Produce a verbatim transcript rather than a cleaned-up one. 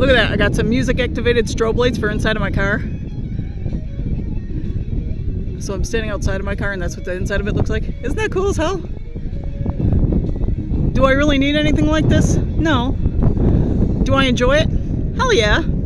Look at that, I got some music activated strobe lights for inside of my car. So I'm standing outside of my car and that's what the inside of it looks like. Isn't that cool as hell? Do I really need anything like this? No. Do I enjoy it? Hell yeah.